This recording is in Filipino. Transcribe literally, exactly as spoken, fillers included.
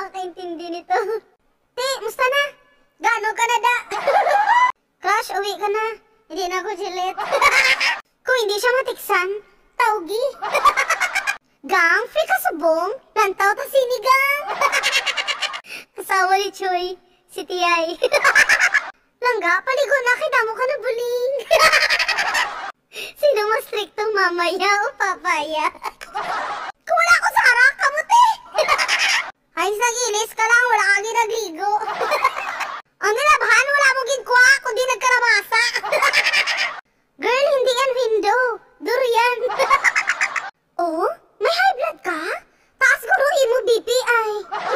makakaintindi nito. Te, musta na? Gaano ka na da? Crush, uwi ka na. Hindi na ako jilit. Kung hindi siya matiksan, tawgi. Gang, free ka subong, lantaw ta sinigang. Kasawa ni Choy, si Tiyay. Langga, paligo na, kita mo ka na buling. Sino mas striktong mamaya o papaya? Kung wala ako sa harap, kamuti. Ay, nagilis ka lang, wala kang ginagligo. Ang nilabahan, wala mong ginkuha, kundi nagkarabasa. Girl, hindi yan window. Durian. Oh, may high blood ka? Taas guro imo B P I.